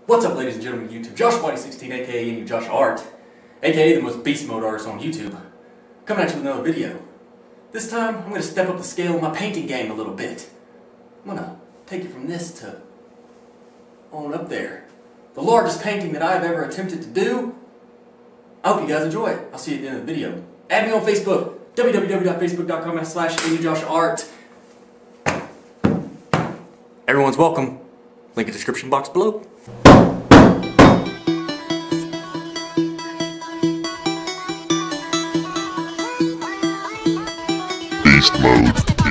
What's up, ladies and gentlemen of YouTube? JoshWhitey16, aka New Josh Art, aka the most beast mode artist on YouTube, coming at you with another video. This time, I'm going to step up the scale of my painting game a little bit. I'm going to take it from this to on up there. The largest painting that I've ever attempted to do. I hope you guys enjoy it. I'll see you at the end of the video. Add me on Facebook, www.facebook.com/AndyJoshArt. Everyone's welcome. Link in the description box below. Beast mode.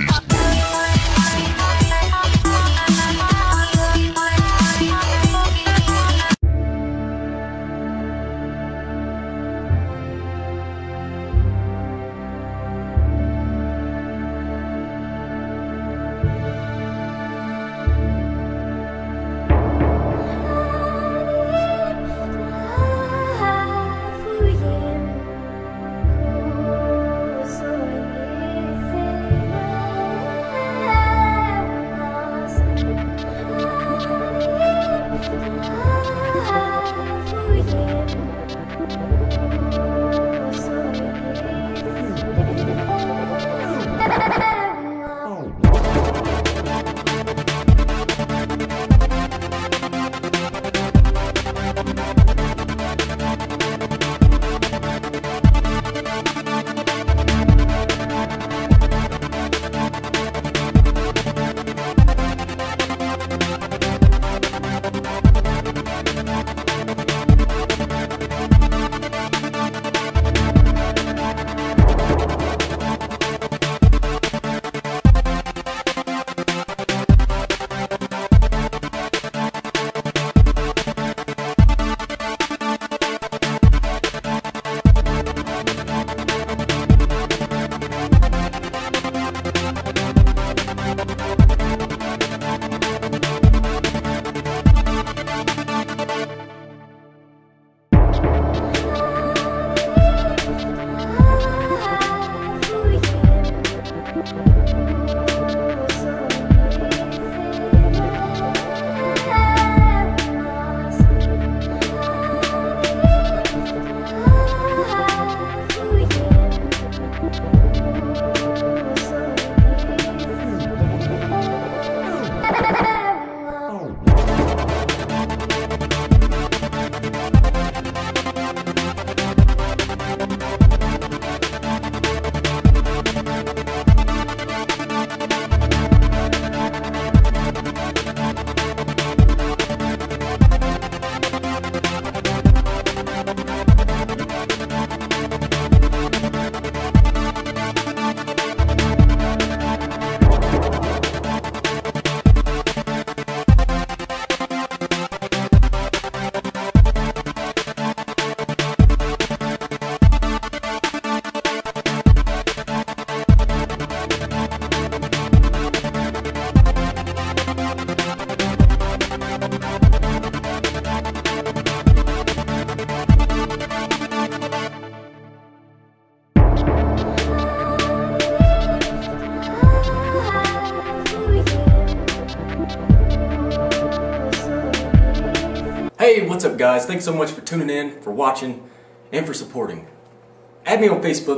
Hey, what's up guys? Thanks so much for tuning in, for watching, and for supporting. Add me on Facebook,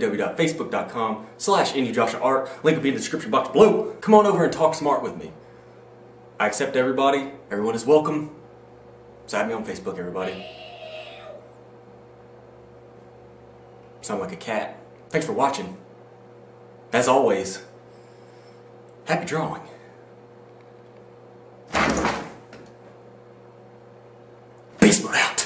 www.facebook.com/AndyJoshArt. Link will be in the description box below. Come on over and talk smart with me. I accept everybody. Everyone is welcome. So add me on Facebook, everybody. Sound like a cat. Thanks for watching. As always, happy drawing. Beast mode out.